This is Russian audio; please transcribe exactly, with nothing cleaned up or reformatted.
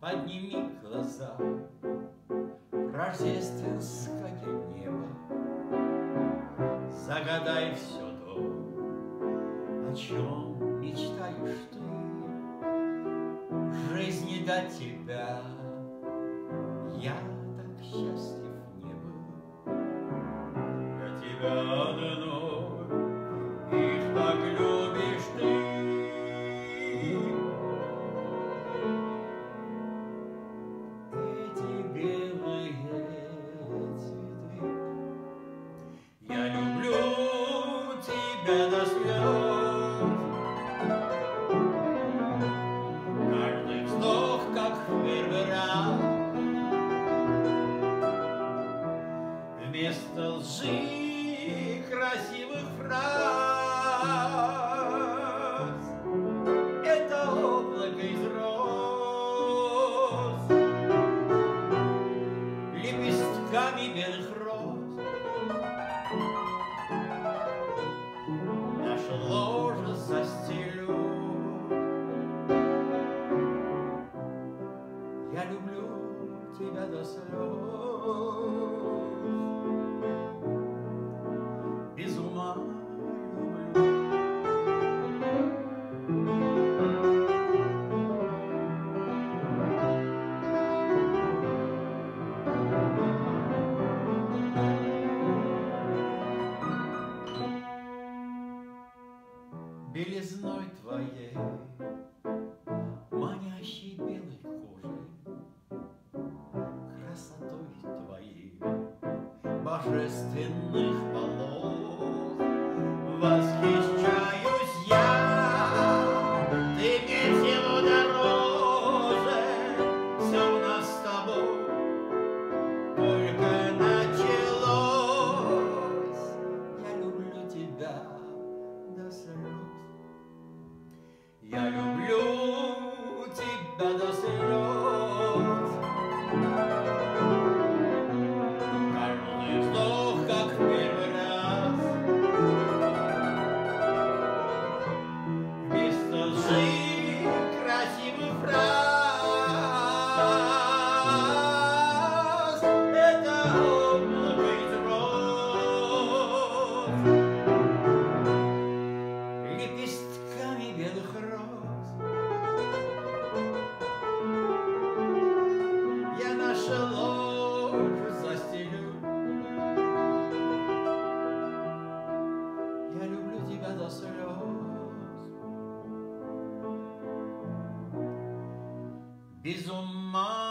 Подними глаза, рождественское небо, загадай все то, о чем мечтаешь ты. В жизни до тебя я так счастлив не был. Для тебя одной их так любишь ты. Эти белые цветы, я люблю тебя до слез. Каждый вздох, как в первый раз, вместо лжи красивых фраз. Это облако из роз, лепестками белых роз. Наше ложе застелю. Я люблю тебя до слез, без ума люблю. Белизной твоей, манящей белой кожей, красотой твоей божественных полос восхищаюсь я. Ты мне всего дороже, все у нас с тобой только началось. Я люблю тебя до слез. Я люблю тебя до слез. Каждый вздох, как в первый раз, вместо лжи красивых фраз. Это облако из роз, лепестками белых роз. Я наше ложе застелю. Я люблю тебя до слез, без ума